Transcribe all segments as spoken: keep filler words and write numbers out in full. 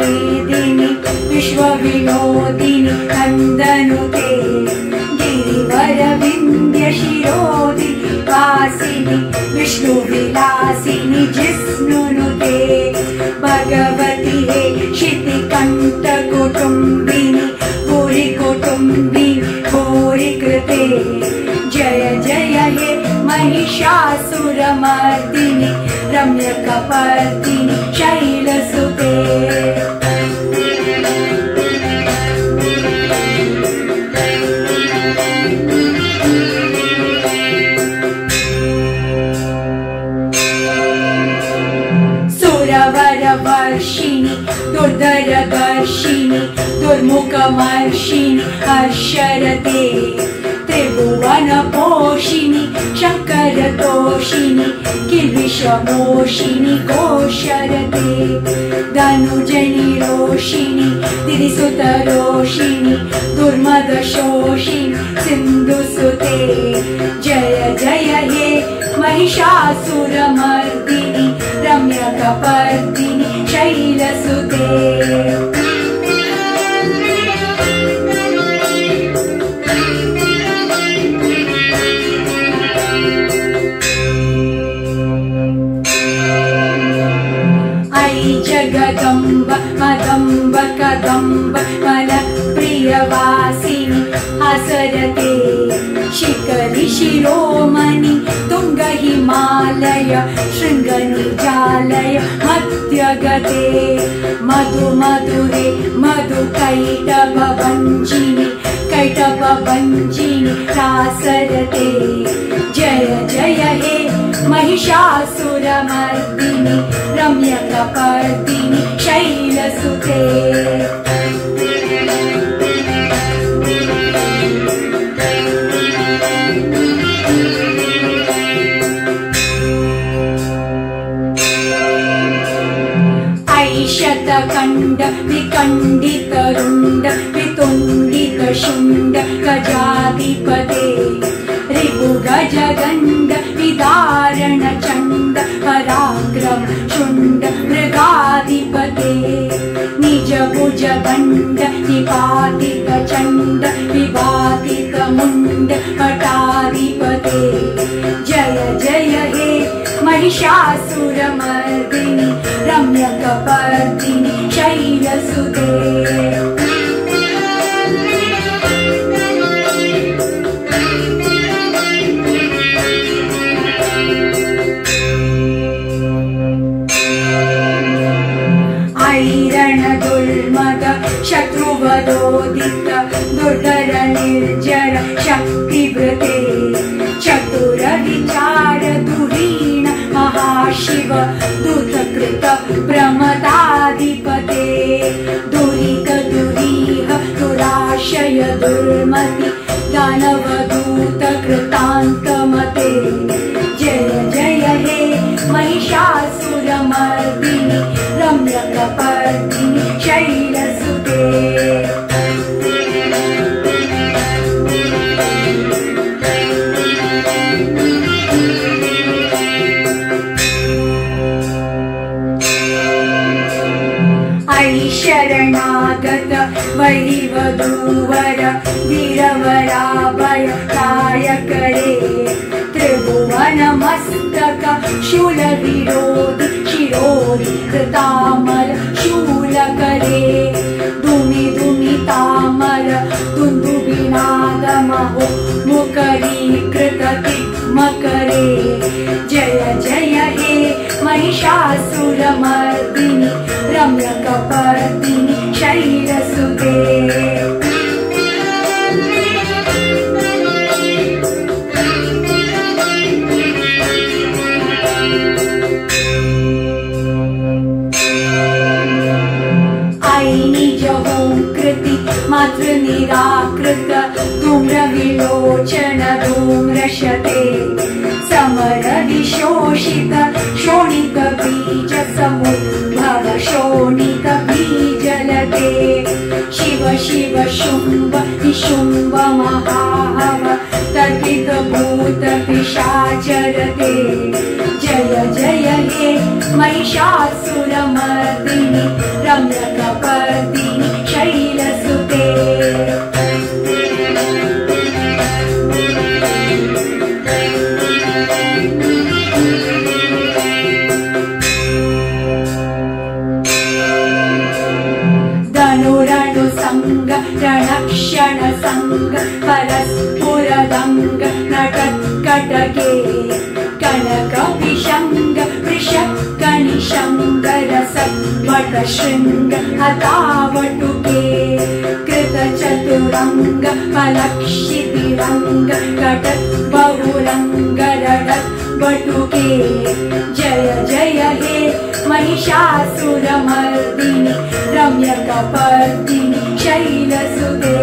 मेदिनी विश्वविनोदिनी नन्दनुते गिरिवर विन्ध्य शिरोधि वासिनि विष्णुविलासिनि जिष्णुनुते भगवति हे शितिकण्ठकुटुम्बिनि भूरिकुटुम्बिनि भूरिकृते जय जय हे महिषासुरमर्दिनि रम्यकपर्दिनि शैलसुते सुरवरवर्षिणि दुर्धरदर्शिनि दुर्मुखमर्षिणि हर्षरते त्रिभुवनपोषिणि शङ्करतोषिणि किल्बिषमोषिणि घोषरते धनुजनि रोषिणि दिरिसुतरोषिणि दुर्मदशोषिणि सिन्धुसुते जय जय हे महिषासुरमर्दिनि रम्यकपर्दिनि शैलसुते जगदम्ब मदम्ब कदम्ब मलप्रियवासिनि हसरते शिखरि शिरोमणि तुङ्ग हिमालय शृङ्गनिजालय मध्यगते मधु मधुरे मधुकैटभवञ्चिनि कैटभवञ्चिनि रासरते जय जय हे महिषासुरमर्दिनि रम्यकपर्दिनि शैलसुते ऐशतखण्ड विखण्डितरुण्ड वितुण्डितशुण्ड गजाधिपते रिपुगजगण्ड विदारणचण्ड पराक्रम शुण्ड मृगाधिपते निजभुजगण्ड निपातितचण्ड विवादितमुण्ड पटाधिपते जय जय हे महिषासुरमर्दिनि रम्यकपर्दिनि शैलसुते ऐरणदुर्मद शत्रुवदोदित दुर्धर निर्जर शक्तिवृते चतुर विचार धुरीण महाशिव दूतकृत प्रमदाधिपते दुरित दुरीह दुराशय दुर्मति दानवदूत कृतान्तमते जय जय हे महिषासुरमर्दिनि रम्यकपर्दिनि शैलसुते शरणागत वैवधूवर वीरवराभय कायकरे त्रिभुवन मस्तक शूल विरोधि शिरोधि कृतामल शूलकरे दुमि दुमि तामल दुन्दुभिनादमहो मुकरीकृत दिग्मकरे जय जय हे महिषासुरमर्दिनि रम्यकपर्दिनि शैलसुते ऐनिजहोंकृति मातृनिराकृत धूम्रविलोचन धूम्रशते समर विशोषित शोणित बीज समुद्भव शोणित बीजलते शिव शिव शुम्भ निशुम्भ महाहव कल्पितभूतपिशाचरते जय जय हे महिषासुरमर्दिनि रम्यकपर्दिनि शैलसुते धनुरणुसंग रणक्षणसंग परस्फुरदंग नटत्कटके कनकविशंग वृषत्कनिशंग रसवटशृंग हतावटुके कृतचतुरंग फलक्षितिरंग कटद्बहुरंग रडद्बटुके जय जय हे महिषासुरमर्दिनि रम्यकपर्दिनि शैलसुते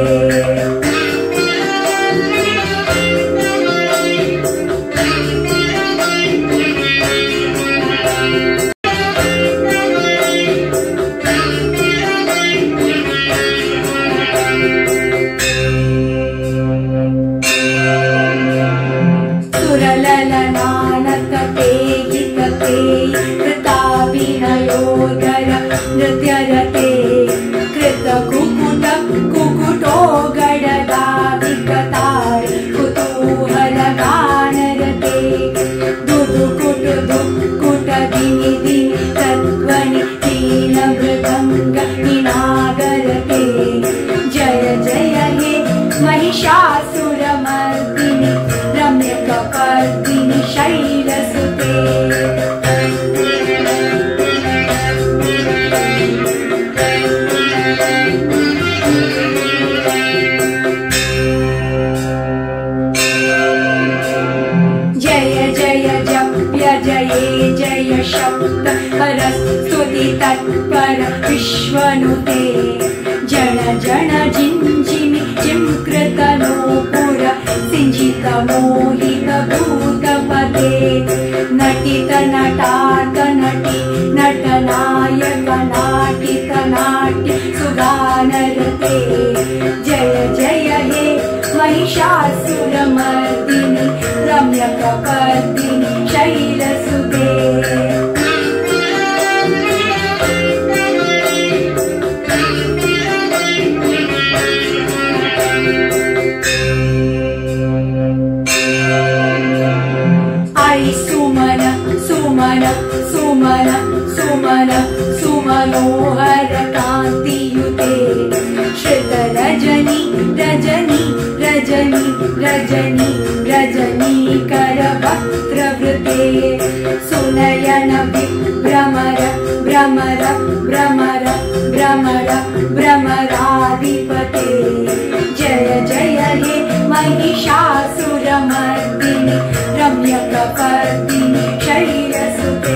नृत्यरते कृतकुकुट कुकुटो गडदाधिकतार कुतूहलगानरते दुदुकुट दुक्कुट दिनि दिनि तद्ध्वनि दीनमृदङ्ग निनादरते जय जय हे महिषासुरमर्दिनि रम्यकपर्दिनि शैलसुते जय शब्द परस्तुति तत्पर विश्वनुते जन जन जिंजिमि जिंकृत नूपुर सिंजित मोहित भूतपते नटित नटात नटी नटनायक नाटित नाट्य सुगानरते जय जय हे महिषासुरमर्दिनि रम्यकपर्दिनि शैलसुते सुमन सुमन सुमन सुमन सुमनोहर कांतियुते श्रित रजनी रजनी रजनी रजनी रजनी कर वक्त्रवृते सुनयन भ्रमर भ्रमर भ्रमर भ्रमर भ्रमराधिपते जय जय हे महिषासुरमर्दिनि रम्यकपर्दिनि शैलसुते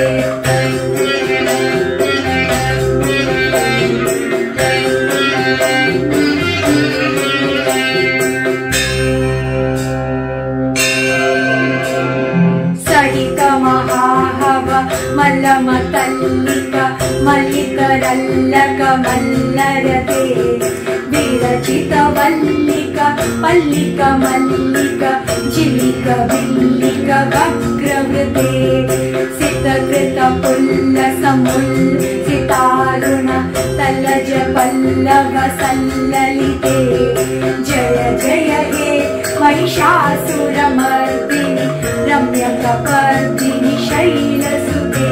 सहित महाहव मल्लमतल्लिक मल्लिकरल्लक मल्लरते विरचित वल्लिक पल्लिक मल्लिक जिलिक बिल्लिक वक्रवृते सितकृत पुल्ल समुल्ल सितारुण तलज पल्लव सल्ललिते जय जय हे महिषासुरमर्दिनि रम्यकपर्दिनि शैलसुते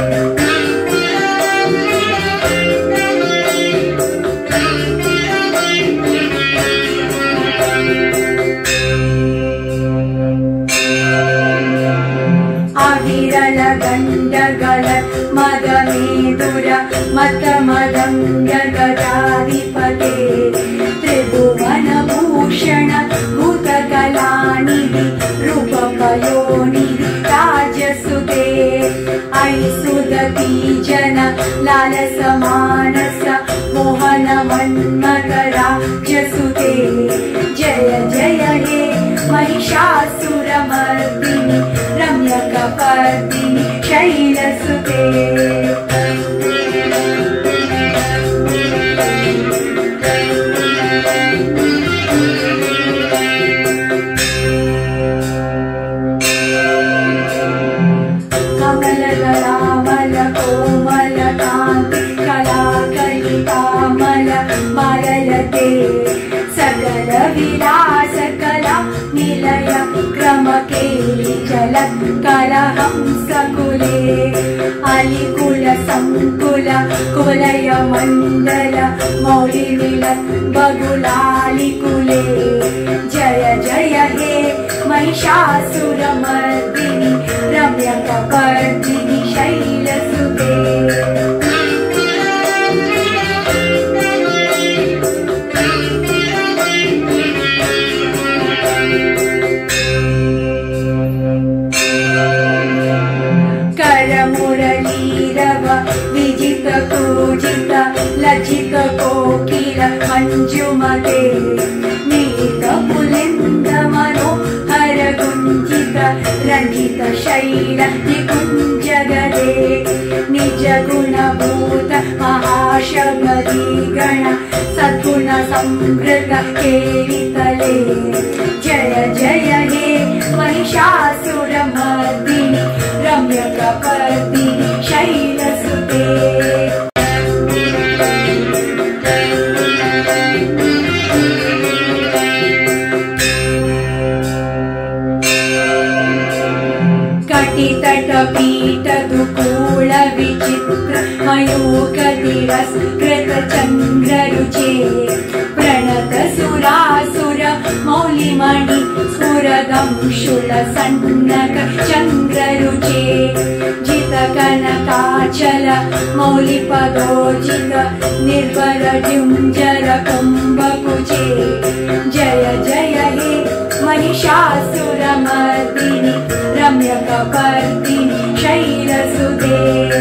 गण्डगल मदमेदुर मतमदङ्ग गदाधिपते त्रिभुवनभूषण भूतकलानिधि रूपकयोनिधि राजसुते ऐसुदती जन लालसमानस मोहन मन्मथराज्यसुते जय जय हे महिषासुरमर्दिनि रम्यकपर्दिनि शैलसुते मण्डल मौलिनिल बगुलालिकुले जय जय हे महिषासुरमर्दिनि रम्यकपर्दिनि शैलसुते करमुरलीरव विजित पूजित लज्जित कोकिल मंजुमते नीत पुलिंद मनोहर गुंजित रंजित शैल निकुंजगदे निज गुणभूत महाशबरी गण सद्गुण संवृत केलितले जय जय हे महिषासुरमर्दिनि रम्यकपर्दिनि शैलसुते कटितटपीठ दुकूल विचित्र मयूख तिरस्कृत चन्द्ररुचे प्रणत सुरासुर मौलिमणि स्फुरदंशुल सन्नक चन्द्ररुचे जित कनकाचल मौलिपदोजित निर्भर जुञ्जर कुम्भकुचे जय जय हे महिषासुरमर्दिनि रम्यकपर्दिनि शैलसुते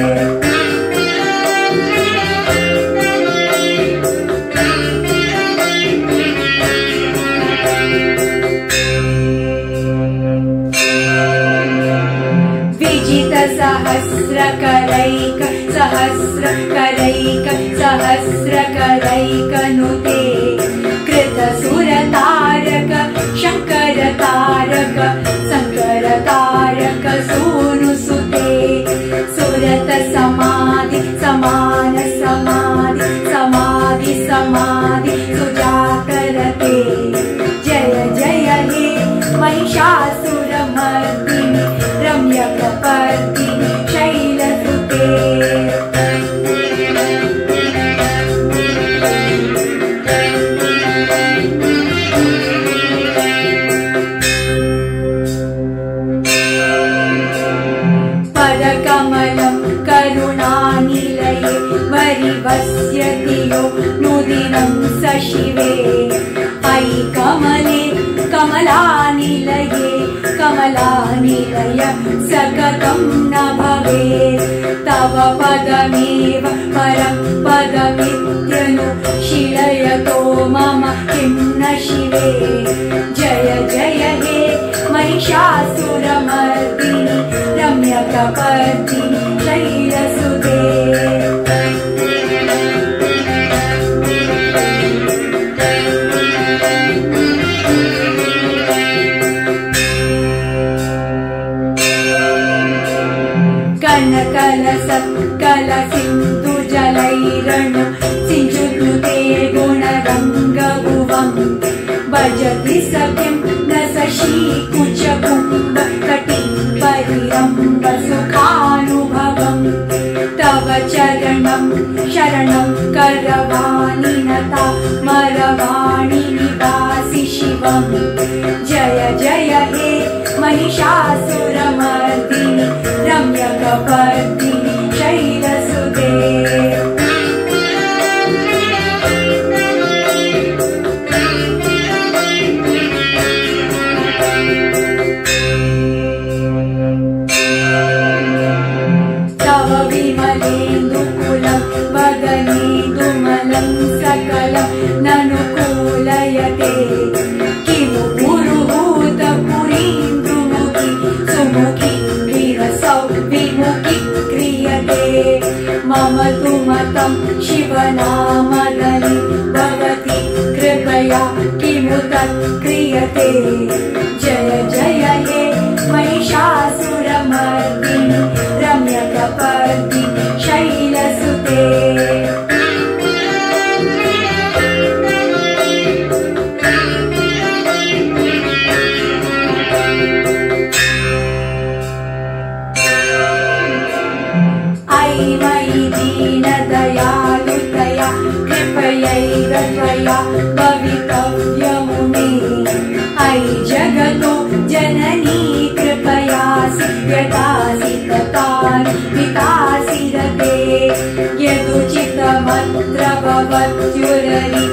विजित सहस्रकरैक सहस्रकरैक सहस्रकरैक नुते कृत सुरतारक शंकर तारक शंकर तारक सूनुसुते सुरत समाधि समान समाधि समाधि समाधि सुजाकरते जय जय हे महिषासुरमर्दिनि रम्यकपर्दिनि शैलसुते पदकमलं करुणानिलये वरिवस्यति यो नुदिनं सशिवे अयि कमले कमलानिलये कमलानिलय सकतं न भवेत् तव पदमेव परं पदमित्यनु शीलयतो मम किं न शिवे जय जय हे महिषासुरमर्दिनि रम्यकपर्दिनि शैलसुते कनकलसत्कल सिन्धु जलैरणु सिञ्चुनुते गुणरङ्गभुवम् भजति सखिं न शशीकुचकुम्भ कटिपरिरम्भ सुखानुभवम् तव चरणं शरणं करवाणि नता मरवाणि निवासि शिवम् जय जय हे महिषासुरमर्दिनि रम्यकपर्दिनि शैलसुते तव विमलेन्दुकुलं वदनेन्दुमलं सकलं ननुकूलयते किमु पुरुहूतपुरीन्द्रुमुखि सुमुखि विरसौ विमुखि क्रियते मम तु मतं शिवनामदनि भवति कृपया किमु तत् क्रियते जय जय हे महिषासुरमर्दिनि रम्यकपर्दिनि शैलसुते अयि मयि दीनदयालुते त्वयैव त्वया भवितव्यमुने अयि जगतो जननी कृपयासि यतासि तथानि वितासि रते यदुचितमत्र भवत्युररि